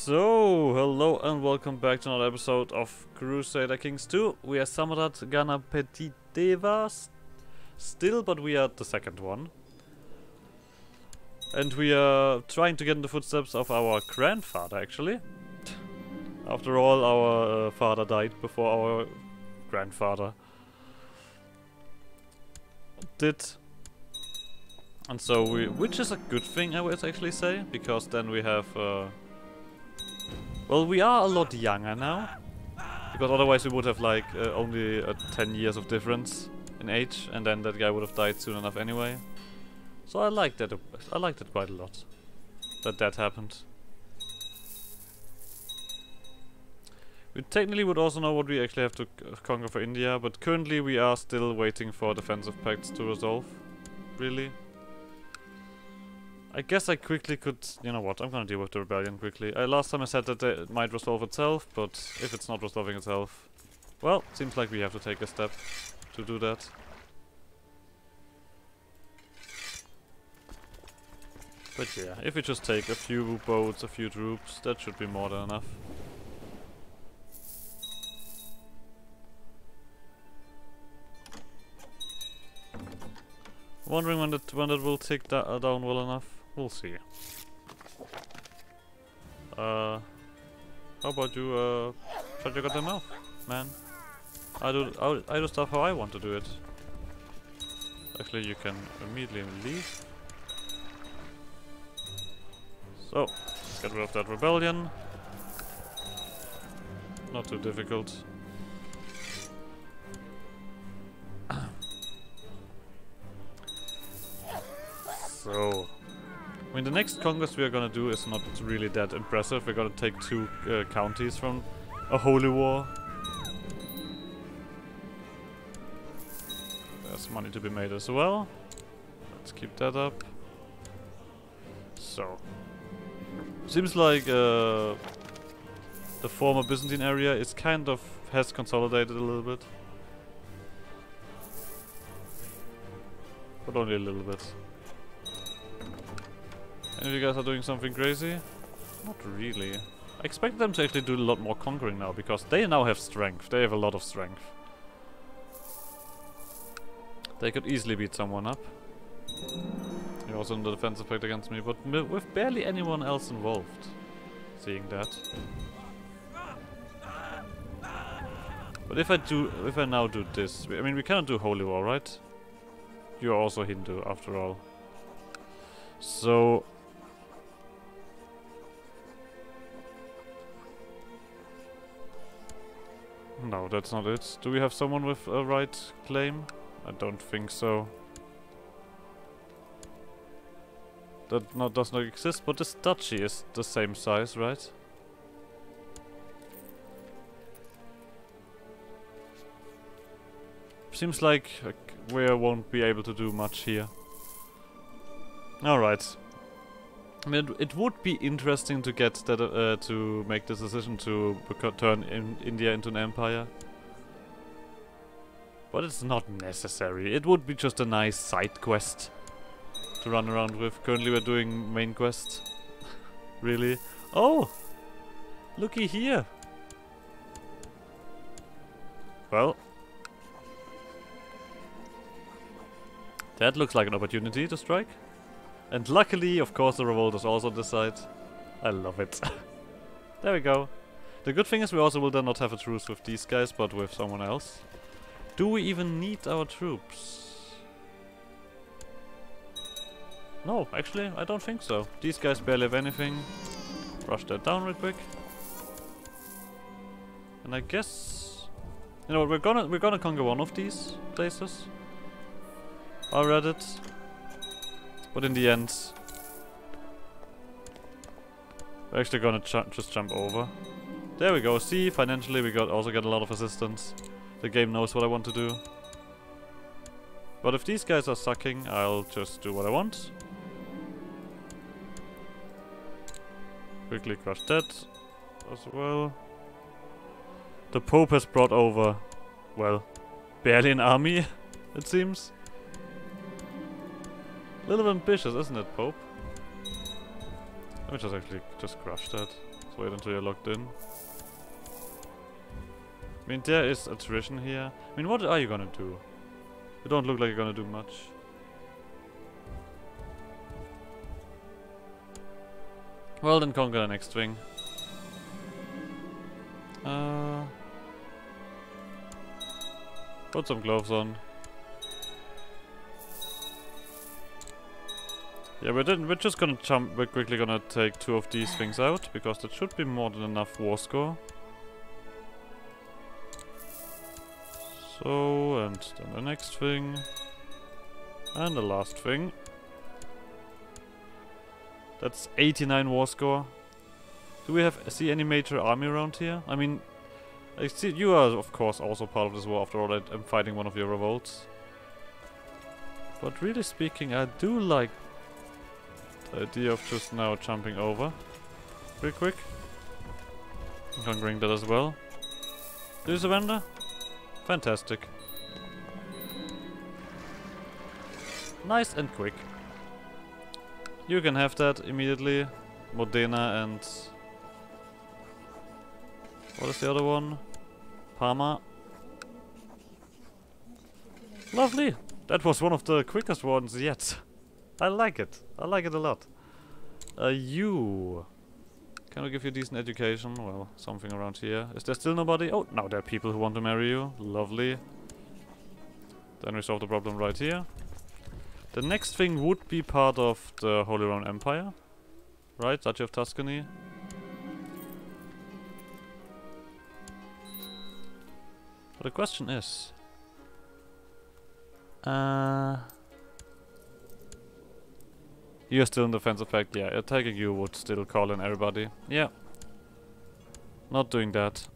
So, hello and welcome back to another episode of Crusader Kings 2. We are Samarat Ganapetiteva still, but we are the second one. And we are trying to get in the footsteps of our grandfather, actually. After all, our father died before our grandfather did. And so which is a good thing, I would actually say, because then we have, well, we are a lot younger now, because otherwise we would have like only 10 years of difference in age, and then that guy would have died soon enough anyway. So I liked that. I liked it quite a lot that happened. We technically would also know what we actually have to conquer for India, but currently we are still waiting for defensive pacts to resolve. Really. I guess I quickly could, you know what, I'm gonna deal with the rebellion quickly. Last time I said that it might resolve itself, but if it's not resolving itself, well, seems like we have to take a step to do that. But yeah, if we just take a few boats, a few troops, that should be more than enough. Wondering when that will tick down well enough. We'll see. How about you shut your goddamn mouth, man? I do stuff how I want to do it. Actually, you can immediately leave. So, let's get rid of that rebellion. Not too difficult. So, I mean, the next conquest we are gonna do is not really that impressive. We're gonna take two counties from a holy war. There's money to be made as well. Let's keep that up. So, seems like the former Byzantine area is kind of has consolidated a little bit, but only a little bit. Any of you guys are doing something crazy? Not really. I expect them to actually do a lot more conquering now, because they now have strength. They have a lot of strength. They could easily beat someone up. You're also in the defensive pact against me, but with barely anyone else involved. Seeing that. But if I now do this, I mean, we cannot do holy war, right? You're also Hindu, after all. So, no, that's not it. Do we have someone with a right claim? I don't think so. That does not exist, but this duchy is the same size, right? Seems like we won't be able to do much here. Alright. I mean, it would be interesting to get that, to make this decision to turn India into an empire. But it's not necessary. It would be just a nice side quest to run around with. Currently we're doing main quest. Really? Oh! Looky here! Well. That looks like an opportunity to strike. And luckily, of course, the revolt is also on this side. I love it. There we go. The good thing is we also will then not have a truce with these guys, but with someone else. Do we even need our troops? No, actually, I don't think so. These guys barely have anything. Rush that down real quick. And I guess, you know, we're gonna conquer one of these places. I read it. But in the end, we're actually gonna just jump over. There we go. See, financially we also got a lot of assistance. The game knows what I want to do. But if these guys are sucking, I'll just do what I want. Quickly crush that as well. The Pope has brought over, well, barely an army, it seems. A little ambitious, isn't it, Pope? Let me just actually just crush that. wait until you're locked in. I mean, there is attrition here. I mean, what are you gonna do? You don't look like you're gonna do much. Well, then conquer the next thing. Put some gloves on. Yeah, we're just gonna jump. We're quickly gonna take 2 of these things out because that should be more than enough war score. So, and then the next thing, and the last thing. That's 89 war score. Do we see any major army around here? I mean, I see you are of course also part of this war. After all, I'm fighting one of your revolts. But really speaking, I do like the idea of just now jumping over real quick and conquering that as well. Do you surrender? Fantastic. Nice and quick. You can have that immediately. Modena and... what is the other one? Parma. Lovely! That was one of the quickest ones yet. I like it. I like it a lot. You... Can we give you decent education? Well, something around here. Is there still nobody? Oh, now there are people who want to marry you. Lovely. Then we solve the problem right here. The next thing would be part of the Holy Roman Empire. Right? Duchy of Tuscany. But the question is... You're still in defensive pact? Yeah, attacking you would still call in everybody. Yeah. Not doing that.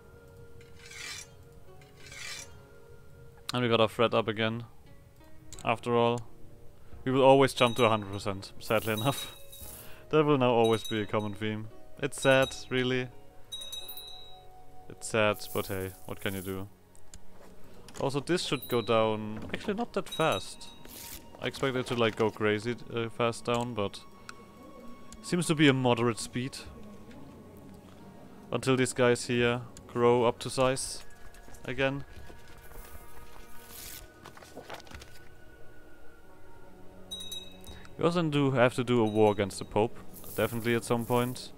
And we got our threat up again. After all. We will always jump to 100%, sadly enough. That will now always be a common theme. It's sad, really. It's sad, but hey, what can you do? Also, this should go down... actually not that fast. I expect it to like go crazy fast down, but... seems to be a moderate speed. Until these guys here grow up to size again. We also have to do a war against the Pope, definitely at some point.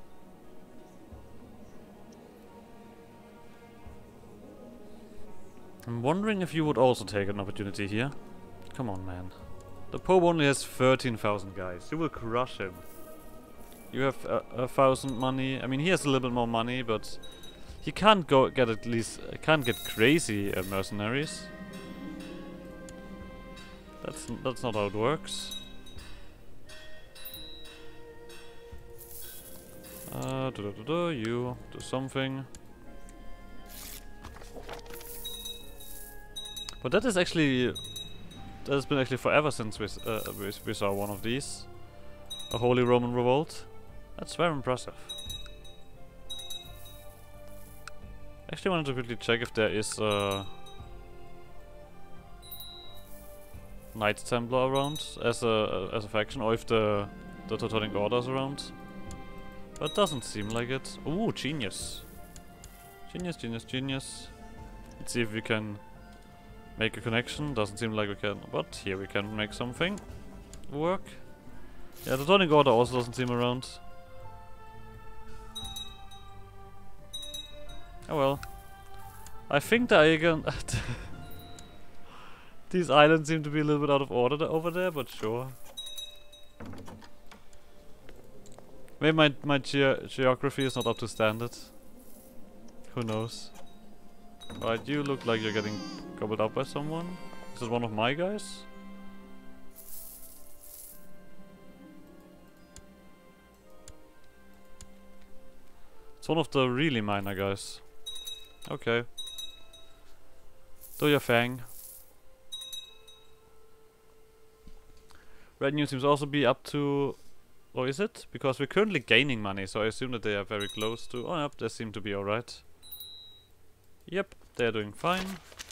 I'm wondering if you would also take an opportunity here. Come on, man. The Pope only has 13,000 guys. You will crush him. You have 1,000 money. I mean, he has a little bit more money, but he can't get at least can't get crazy mercenaries. That's not how it works. You do something. But that is actually... that has been actually forever since we saw one of these. A Holy Roman Revolt. That's very impressive. Actually wanted to quickly check if there is a... Knights Templar around as a faction, or if the Teutonic Order is around. But doesn't seem like it. Ooh, genius. Genius, genius, genius. Let's see if we can make a connection. Doesn't seem like we can, but here we can make something work. Yeah, the Teutonic Order also doesn't seem around. Oh well. I think the Aegon... these islands seem to be a little bit out of order over there, but sure. Maybe my geography is not up to standard. Who knows? Right, you look like you're getting gobbled up by someone. Is it one of my guys? It's one of the really minor guys. Okay. Do your thing. Retinue seems also be up to... or is it? Because we're currently gaining money, so I assume that they are very close to... oh yep, they seem to be alright. Yep, they're doing fine.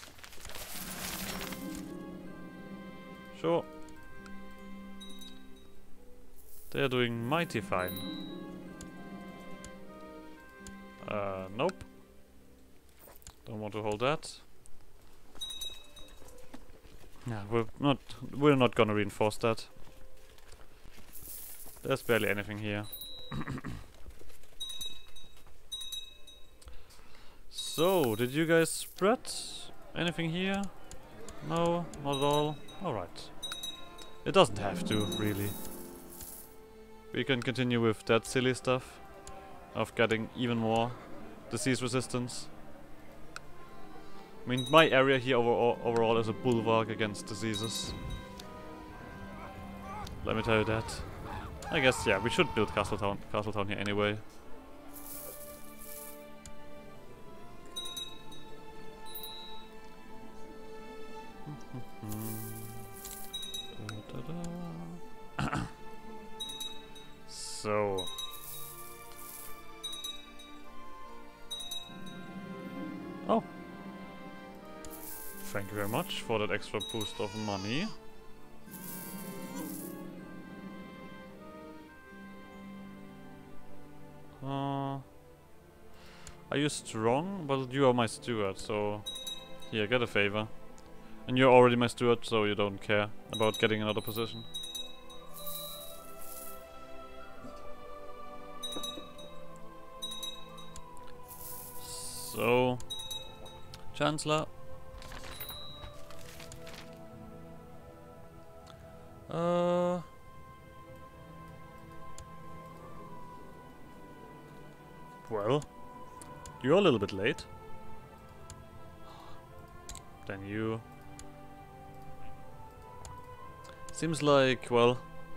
Sure. They're doing mighty fine. Nope. Don't want to hold that. Yeah, we're not gonna reinforce that. There's barely anything here. So, did you guys spread anything here? No, not at all. Alright. It doesn't have to, really. We can continue with that silly stuff of getting even more disease resistance. I mean, my area here overall is a bulwark against diseases. Let me tell you that. I guess, yeah, we should build Castletown here anyway. So. Oh. Thank you very much for that extra boost of money. Are you strong? Well, you are my steward, so here, get a favor. And you're already my steward, so you don't care about getting another position. So, Chancellor. Well, you're a little bit late. Then you. Seems like, well,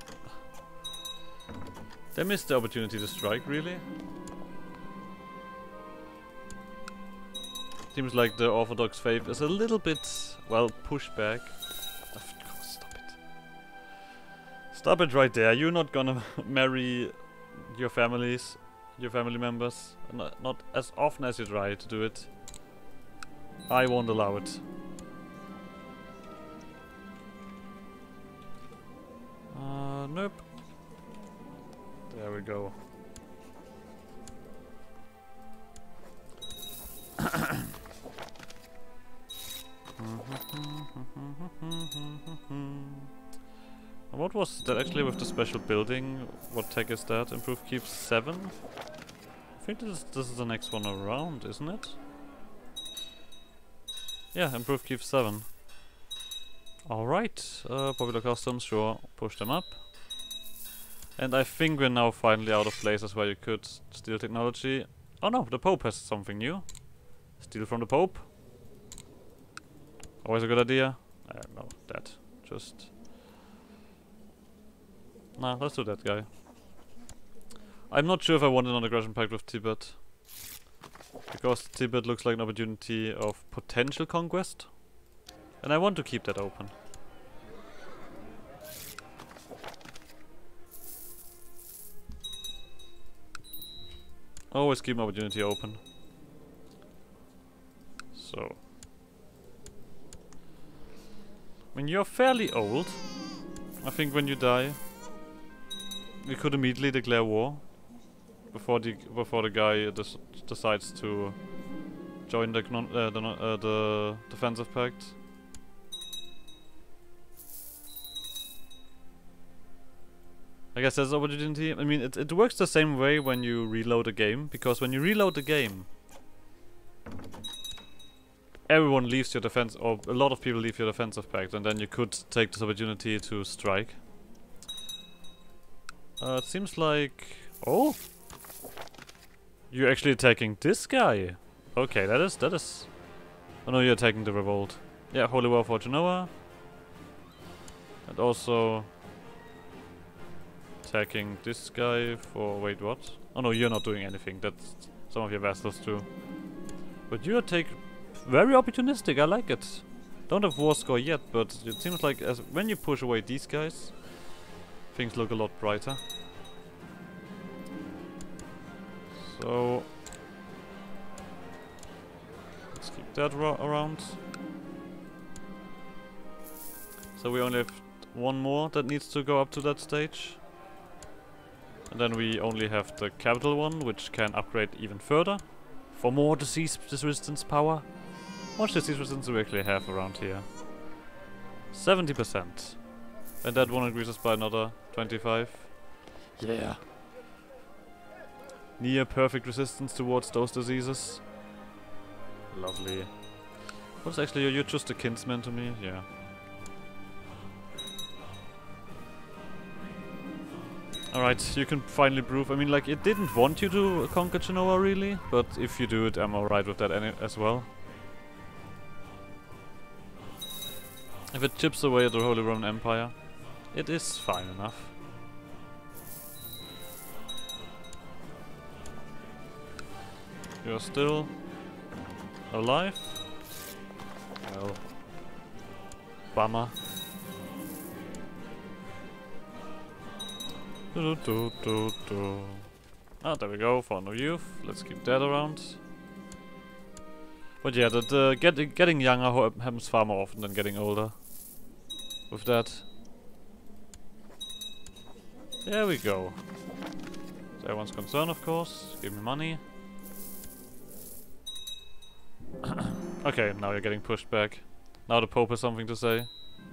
they missed the opportunity to strike, really. Seems like the Orthodox faith is a little bit, well, pushed back. Of course, stop it. Stop it right there. You're not gonna marry your family members. Not as often as you try to do it. I won't allow it. Nope. There we go. What was that actually with the special building? What tech is that? Improve keep 7? I think this is the next one around, isn't it? Yeah, improve keep 7. Alright, popular customs, sure, push them up. And I think we're now finally out of places where you could steal technology. Oh no, the Pope has something new. Steal from the Pope. Always a good idea. No, that. Just... Nah, let's do that guy. I'm not sure if I want an aggression pact with Tibet. Because Tibet looks like an opportunity of potential conquest. And I want to keep that open. Always keep an opportunity open. So. I mean, you're fairly old. I think when you die, we could immediately declare war. Before the guy decides to join the defensive pact. I guess that's an opportunity. I mean, it works the same way when you reload a game, because when you reload the game, everyone leaves your defense, or a lot of people leave your defensive pact, and then you could take this opportunity to strike. It seems like... Oh! You're actually attacking this guy! Okay, that is... Oh no, you're attacking the revolt. Yeah, Holy War for Genoa. And also... attacking this guy for... Wait, what? Oh no, you're not doing anything. That's some of your vassals too. But you take... Very opportunistic, I like it. Don't have war score yet, but it seems like when you push away these guys, things look a lot brighter. So... let's keep that around. So we only have one more that needs to go up to that stage. And then we only have the capital one, which can upgrade even further. For more disease resistance power? How much disease resistance do we actually have around here? 70%. And that one increases by another 25. Yeah. Near perfect resistance towards those diseases. Lovely. What's actually, you're just a kinsman to me? Yeah. Alright, you can finally prove, I mean, like, it didn't want you to conquer Genoa, really, but if you do it, I'm alright with that as well. If it chips away at the Holy Roman Empire, it is fine enough. You're still alive? Well, bummer. Ah, there we go, Fond of Youth. Let's keep that around. But yeah, getting younger happens far more often than getting older. With that. There we go. So everyone's concerned, of course. Give me money. Okay, now you're getting pushed back. Now the Pope has something to say.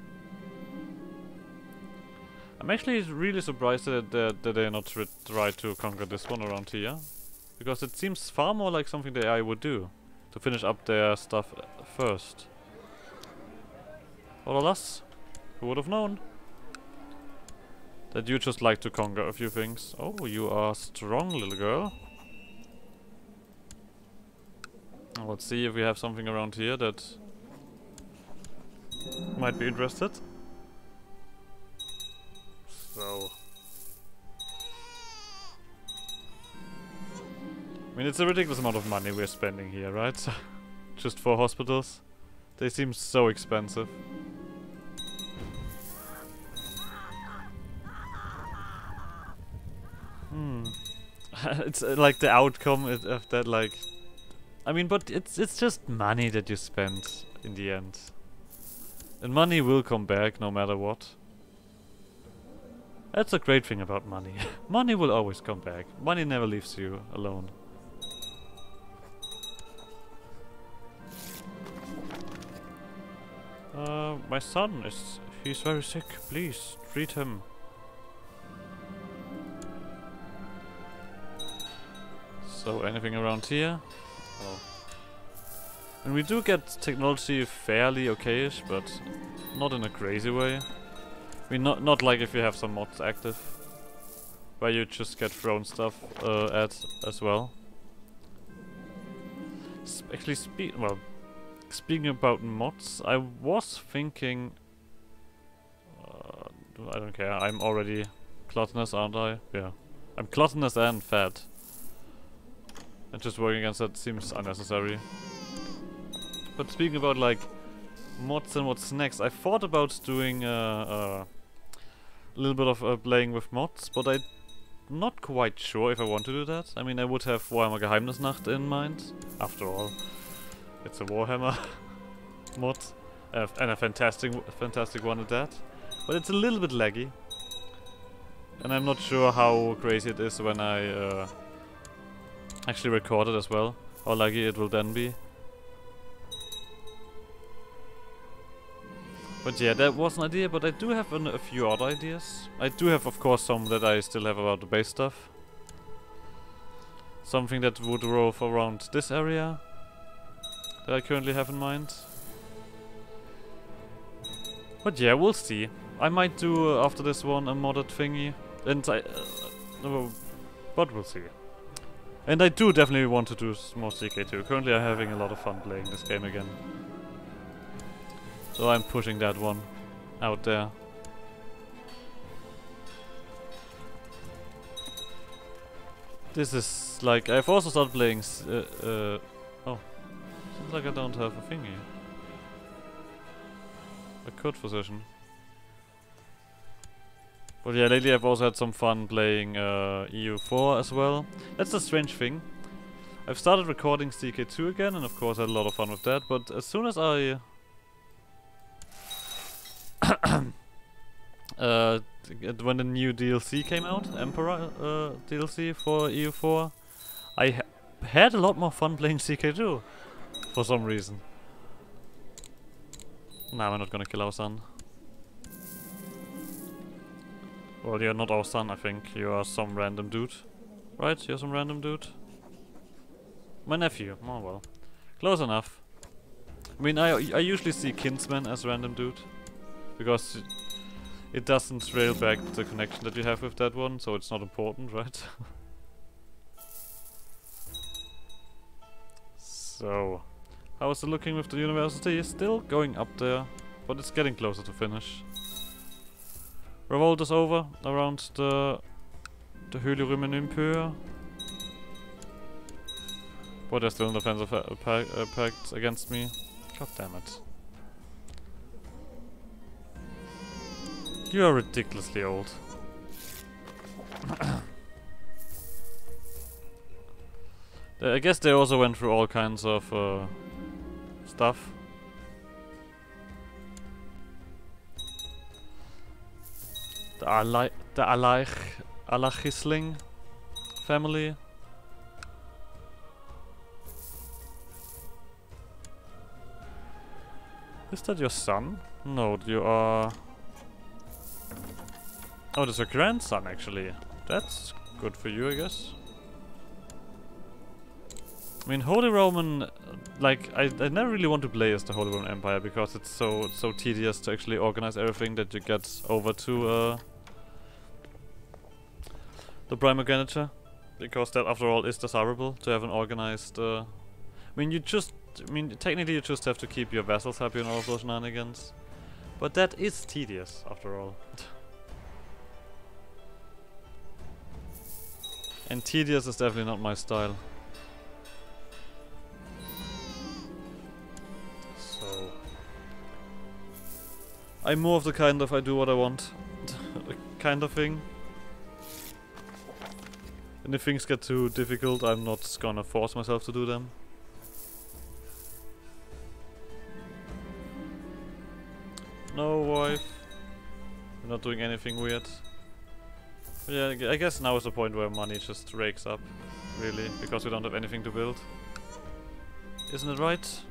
I'm actually really surprised that they're not try to conquer this one around here. Because it seems far more like something the AI would do. To finish up their stuff first. Or alas, who would have known? That you just like to conquer a few things. Oh, you are strong, little girl. Let's see if we have something around here that might be interested. So, I mean, it's a ridiculous amount of money we're spending here, right? Just for hospitals. They seem so expensive. It's like the outcome of that, like... I mean, but it's just money that you spend in the end. And money will come back no matter what. That's a great thing about money. Money will always come back. Money never leaves you alone. My son he's very sick. Please, treat him. So, anything around here? Oh. And we do get technology fairly okayish, but not in a crazy way. I mean, not like if you have some mods active, where you just get thrown stuff at as well. Actually, speaking about mods, I was thinking... I don't care, I'm already gluttonous, aren't I? Yeah. I'm gluttonous and fat. And just working against that seems unnecessary. But speaking about, like, mods and what's next, I thought about doing a little bit of playing with mods, but I'm not quite sure if I want to do that. I mean, I would have Warhammer Geheimnisnacht in mind. After all, it's a Warhammer mod, and a fantastic one at that. But it's a little bit laggy, and I'm not sure how crazy it is when I actually record it as well. How laggy it will then be. But yeah, that was an idea, but I do have a few other ideas. I do have, of course, some that I still have about the base stuff. Something that would rove around this area that I currently have in mind. But yeah, we'll see. I might do, after this one, a modded thingy. And but we'll see. And I do definitely want to do more CK2. Currently I'm having a lot of fun playing this game again. So I'm pushing that one out there. This is like, I've also started playing oh, seems like I don't have a thingy. A code position. But yeah, lately I've also had some fun playing EU4 as well. That's a strange thing. I've started recording CK2 again, and of course I had a lot of fun with that, but as soon as I... when the new DLC came out, Emperor DLC for EU4, I had a lot more fun playing CK2 for some reason. Nah, we're not gonna kill our son. Well, you're not our son, I think. You are some random dude. Right? You're some random dude? My nephew. Oh well. Close enough. I mean, I usually see kinsmen as random dude. Because it doesn't rail back the connection that you have with that one, so it's not important, right? So, how is it looking with the university? It's still going up there, but it's getting closer to finish. Revolt is over around the Höhle but they're still in defensive pact against me. God damn it. You are ridiculously old. I guess they also went through all kinds of stuff. The Alachisling family. Is that your son? No, you are... Oh, that's your grandson actually. That's good for you, I guess. I mean, Holy Roman, like, I never really want to play as the Holy Roman Empire because it's so tedious to actually organize everything that you get over to the Primogeniture, because that, after all, is desirable to have an organized. I mean, technically you just have to keep your vassals happy and all of those shenanigans, but that is tedious after all. And tedious is definitely not my style. So I'm more of the kind of I do what I want kind of thing. And if things get too difficult, I'm not gonna force myself to do them. No, wife. I'm not doing anything weird. But yeah, I guess now is the point where money just rakes up, really, because we don't have anything to build. Isn't it right?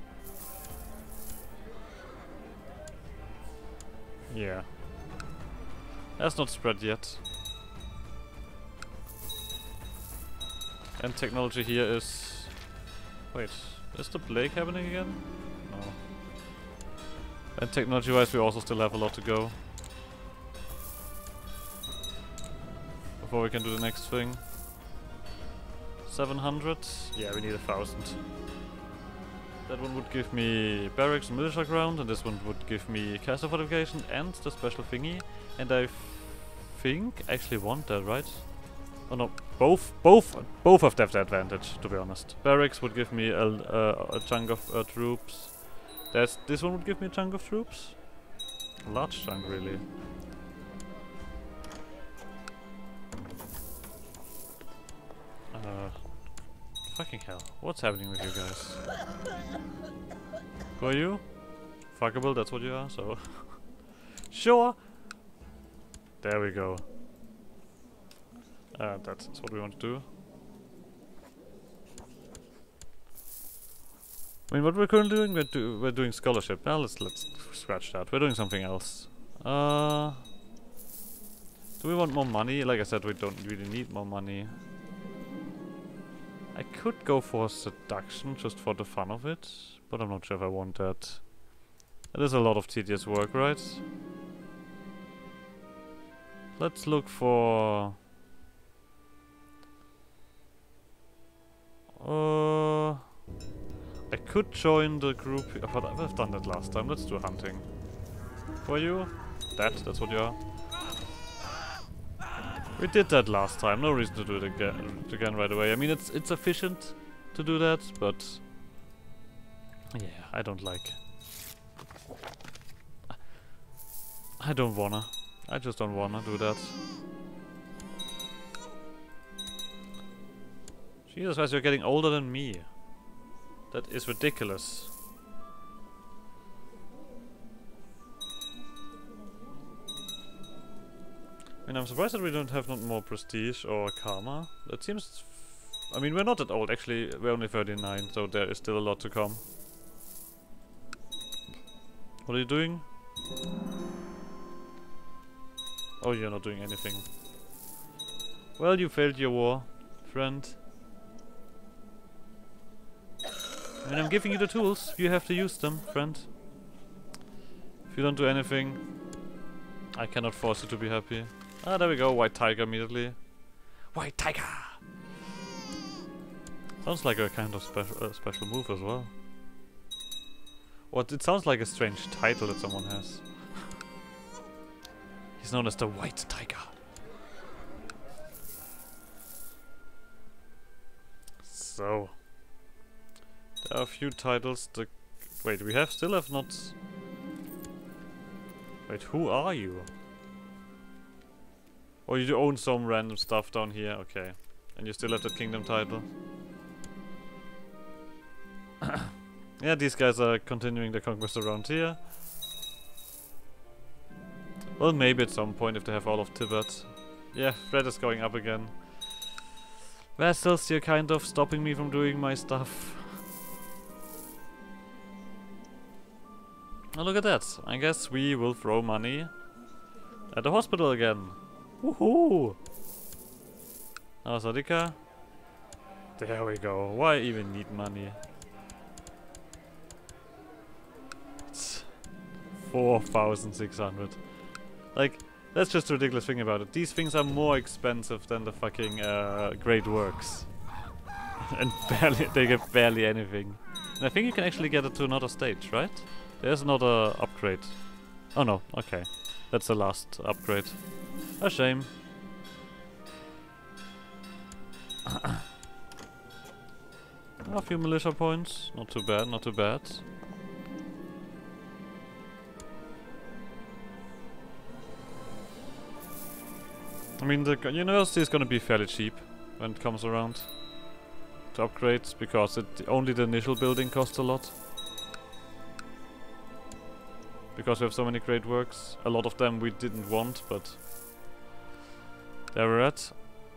Yeah. That's not spread yet. And technology here is... Wait, is the plague happening again? No. And technology-wise we also still have a lot to go. Before we can do the next thing. 700? Yeah, we need 1,000. That one would give me barracks and militia ground, and this one would give me castle fortification and the special thingy. And I think I actually want that, right? Oh no, both have that advantage, to be honest. Barracks would give me a chunk of troops. This one would give me a chunk of troops. A large chunk, really. Fucking hell, what's happening with you guys? Who are you? Fuckable, that's what you are, so... Sure! There we go. That's what we want to do. I mean, what we're currently doing, we're doing scholarship. Now let's scratch that. We're doing something else. Do we want more money? Like I said, we don't really need more money. I could go for seduction just for the fun of it, but I'm not sure if I want that. It is a lot of tedious work, right? Let's look for... I could join the group, but I've done that last time. Let's do hunting. Who are you? That's what you are. We did that last time, no reason to do it again right away. I mean, it's efficient to do that, but... Yeah, I don't like... I don't wanna. I just don't wanna do that. Jesus Christ, you're getting older than me. That is ridiculous. I mean, I'm surprised that we don't have more prestige or karma. That seems I mean, we're not that old, actually, we're only 39, so there is still a lot to come. What are you doing? Oh, you're not doing anything. Well, you failed your war, friend. I mean, I'm giving you the tools, you have to use them, friend. If you don't do anything, I cannot force you to be happy. Ah, there we go, White Tiger immediately. White Tiger! Sounds like a kind of special move as well. What? It sounds like a strange title that someone has. He's known as the White Tiger. So, there are a few titles. Wait, we still have not. Wait, who are you? Oh, you own some random stuff down here. Okay, and you still have that kingdom title. Yeah, these guys are continuing the conquest around here. Well, maybe at some point if they have all of Tibet. Yeah, threat is going up again. Vassals, you're kind of stopping me from doing my stuff. Oh, look at that. I guess we will throw money at the hospital again. Woohoo! Sadika. There we go. Why even need money? 4,600. Like, that's just a ridiculous thing about it. These things are more expensive than the fucking great works. And they get barely anything. And I think you can actually get it to another stage, right? There's another upgrade. Oh no, okay. That's the last upgrade. A shame. A few militia points. Not too bad, not too bad. I mean, the university is gonna be fairly cheap when it comes around to upgrade, because only the initial building costs a lot. Because we have so many great works. A lot of them we didn't want, but there we're at.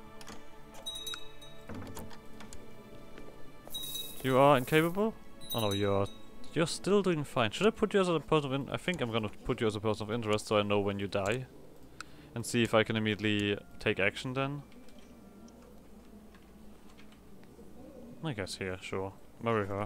You are incapable? Oh no, you're still doing fine. Should I put you as a person of I think I'm gonna put you as a person of interest so I know when you die. And see if I can immediately take action then. I guess here, sure. Marry her.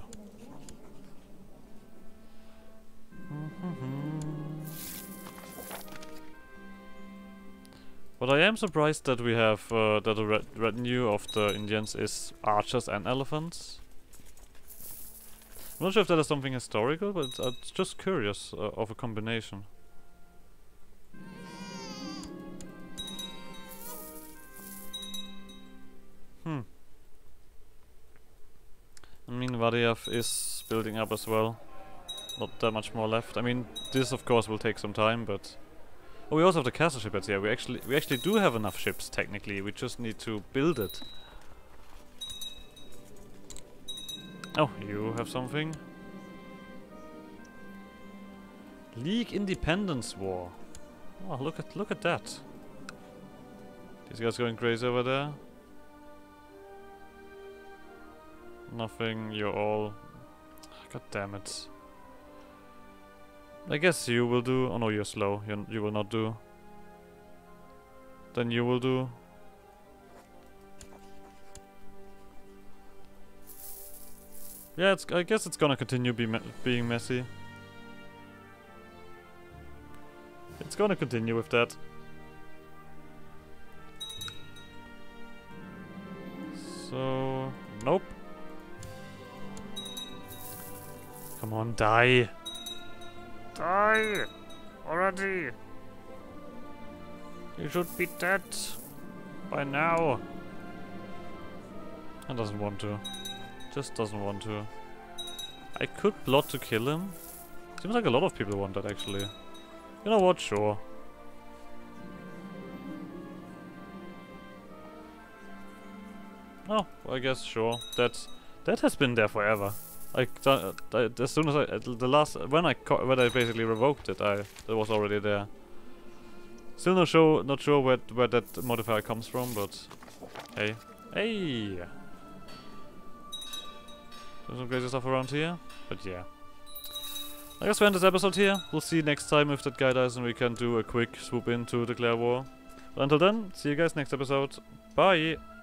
But I am surprised that we have that the retinue of the Indians is archers and elephants. I'm not sure if that is something historical, but it's just curious of a combination. I mean, Vadiev is building up as well. Not that much more left. I mean, this of course will take some time, but oh, we also have the castle ship here. We actually do have enough ships technically. We just need to build it. Oh, you have something. League Independence War. Oh, look at that. These guys going crazy over there. Nothing, you're all... God damn it. I guess you will do... Oh no, you're slow. You will not do. Then you will do. Yeah, I guess it's gonna continue being messy. It's gonna continue with that. So... Nope. Come on, die! Die! Already! You should be dead! By now! He doesn't want to. Just doesn't want to. I could plot to kill him. Seems like a lot of people want that actually. You know what? Sure. Oh, well, I guess sure. That has been there forever. As soon as when I basically revoked it, it was already there. Still not sure where that modifier comes from, but hey, some crazy stuff around here. But yeah. I guess we end this episode here. We'll see next time if that guy dies and we can do a quick swoop in to declare war. But until then, see you guys next episode. Bye!